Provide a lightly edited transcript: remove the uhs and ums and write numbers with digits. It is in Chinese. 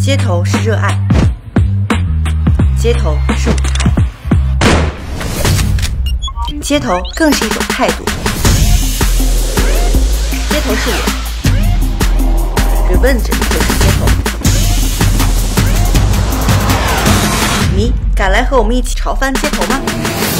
街头是热爱，街头是舞台，街头更是一种态度。街头是我，Revenge就是街头。你敢来和我们一起潮翻街头吗？